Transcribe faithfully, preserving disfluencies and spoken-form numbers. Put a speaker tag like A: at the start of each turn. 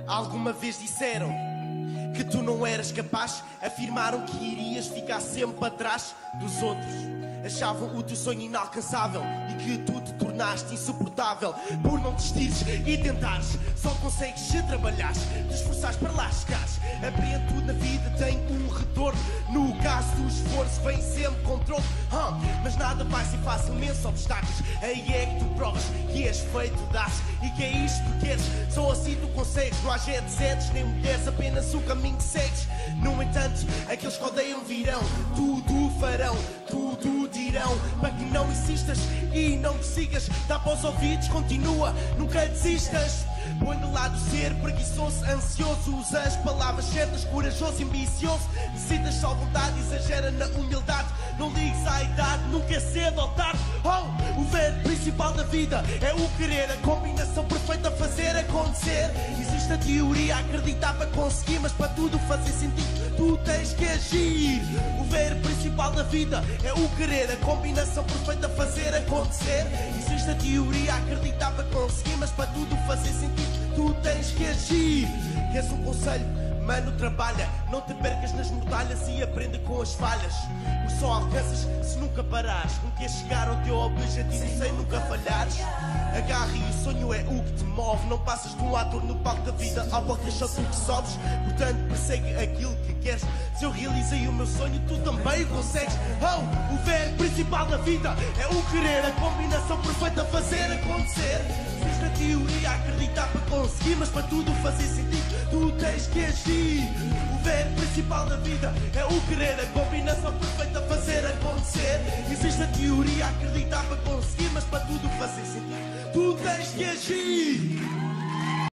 A: Alguma vez disseram que tu não eras capaz, afirmaram que irias ficar sempre atrás dos outros. Achavam o teu sonho inalcançável e que tu te tornaste insuportável por não desistires e tentares. Só consegues se trabalhares, te esforçares para lá chegares. Apreende tudo na vida, tem um retorno. No caso do esforço vem sempre controle, huh? Mas nada vai ser fácil, imensos obstáculos. Aí é que tu provas que és feito de aço e que é isto que queres. Só assim tu consegues, não há jet sets nem mulheres, apenas o caminho que segues. No entanto, aqueles que odeiam virão, tudo farão, tudo dirão, para que não insistas e não te sigas. Dá para os ouvidos, continua, nunca desistas. Põe de lado ser preguiçoso, ansioso. Usa as palavras certas, corajoso e ambicioso. Decidas só vontade, exagera na humildade. Não ligues à idade, nunca é cedo ou tarde. Oh, o verbo principal da vida é o querer, a combinação perfeita a fazer acontecer. Existe a teoria, acreditar para conseguir, mas para tudo fazer sentido tu tens que agir. O verbo principal da vida é o querer, a combinação perfeita a fazer acontecer. Existe a teoria, acreditar para conseguir, mas para tudo fazer sentido tu tens que agir. Queres um conselho? Mano, trabalha, não te percas nas mortalhas e aprende com as falhas. O só alcanças se nunca parares. Nunca é chegar ao teu objetivo sem nunca falhares. Agarra e o sonho é o que te move. Não passas de um ator no palco da vida, ao palco só tu que sobes. Portanto, persegue aquilo que queres. Se eu realizei o meu sonho, tu também o consegues. Oh, o verbo principal da vida é o querer, a combinação perfeita a fazer acontecer. Existe a teoria, acreditar para conseguir, mas para tudo fazer sentido tu tens que agir. O verbo principal da vida é o querer, a combinação perfeita a fazer acontecer. Existe a teoria, acreditar para conseguir, mas para tudo fazer sentido tu tens que agir.